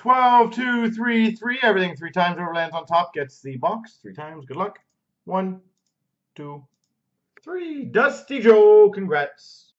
12, 2, 3, 3. Everything 3 times over lands on top gets the box 3 times. Good luck. 1, 2, 3. Dusty Joe, congrats.